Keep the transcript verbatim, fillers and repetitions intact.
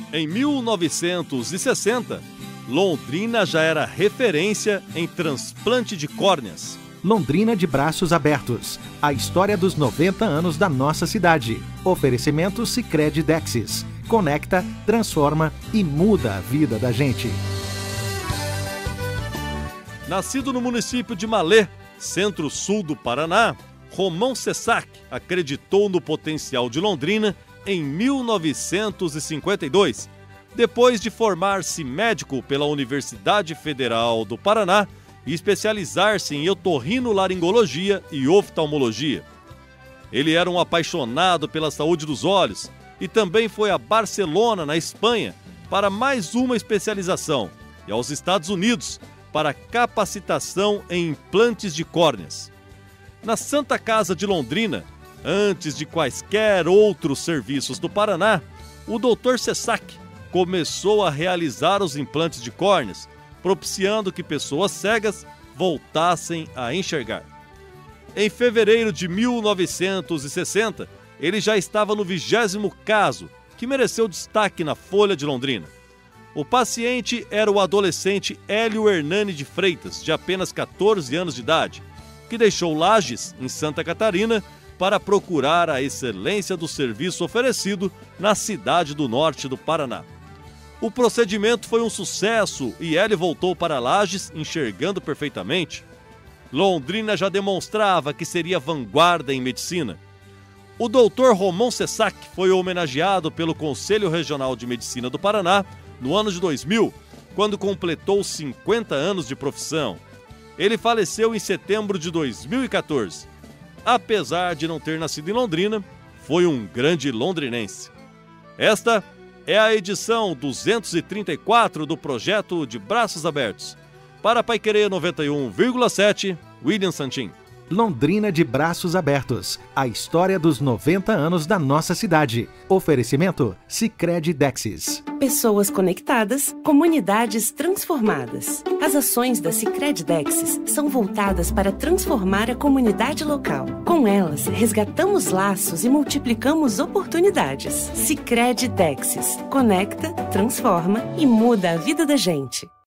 Em mil novecentos e sessenta, Londrina já era referência em transplante de córneas. Londrina de braços abertos. A história dos noventa anos da nossa cidade. Oferecimento Sicredi Dexis. Conecta, transforma e muda a vida da gente. Nascido no município de Malê, centro-sul do Paraná, Romão Cessac acreditou no potencial de Londrina em mil novecentos e cinquenta e dois, depois de formar-se médico pela Universidade Federal do Paraná e especializar-se em otorrinolaringologia e oftalmologia. Ele era um apaixonado pela saúde dos olhos e também foi a Barcelona, na Espanha, para mais uma especialização e aos Estados Unidos para capacitação em implantes de córneas. Na Santa Casa de Londrina, antes de quaisquer outros serviços do Paraná, o doutor Cessac começou a realizar os implantes de córneas, propiciando que pessoas cegas voltassem a enxergar. Em fevereiro de mil novecentos e sessenta, ele já estava no vigésimo caso, que mereceu destaque na Folha de Londrina. O paciente era o adolescente Hélio Hernani de Freitas, de apenas quatorze anos de idade, que deixou Lages, em Santa Catarina, para procurar a excelência do serviço oferecido na cidade do norte do Paraná. O procedimento foi um sucesso e Hélio voltou para Lages enxergando perfeitamente. Londrina já demonstrava que seria vanguarda em medicina. O doutor Romão Cessac foi homenageado pelo Conselho Regional de Medicina do Paraná no ano de dois mil, quando completou cinquenta anos de profissão. Ele faleceu em setembro de dois mil e quatorze. Apesar de não ter nascido em Londrina, foi um grande londrinense. Esta é a edição duzentos e trinta e quatro do projeto de Braços Abertos. Para Paiquerê noventa e um vírgula sete, William Santin. Londrina de braços abertos. A história dos noventa anos da nossa cidade. Oferecimento Sicredi Dexis. Pessoas conectadas, comunidades transformadas. As ações da Sicredi Dexis são voltadas para transformar a comunidade local. Com elas, resgatamos laços e multiplicamos oportunidades. Sicredi Dexis. Conecta, transforma e muda a vida da gente.